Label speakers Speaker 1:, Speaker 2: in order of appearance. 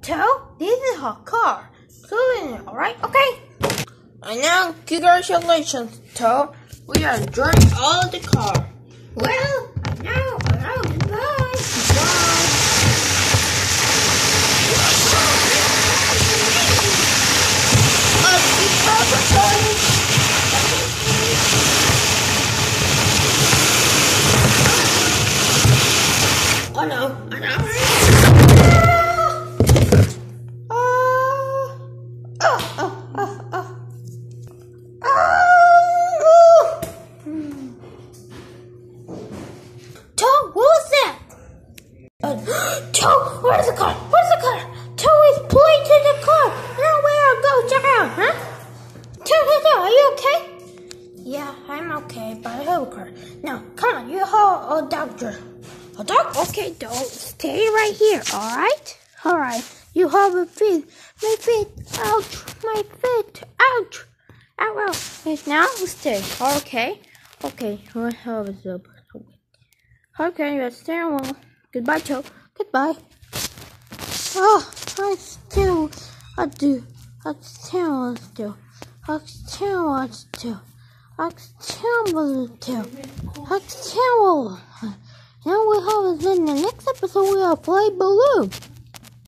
Speaker 1: Toe, this is her car. Alright? Okay. And now, congratulations, Toe. We are driving all the car. Well, now, goodbye. Oh no, Toe, what was that? Toe, where's the car? Toe is pulling to the car. Now where go? Check out, huh? Toe, are you okay? Yeah, I'm okay, but I have a car. Now, come on, you have a doctor. A dog? Okay, don't stay right here, alright? Alright, you have a feet. My feet, ouch, my feet, ouch. Ow. Yes, now stay, okay? Okay, what have is up? Okay, let's stay well. Goodbye, Toe. Goodbye. Oh, I still want to. Now we have in the next episode we will play Baloo.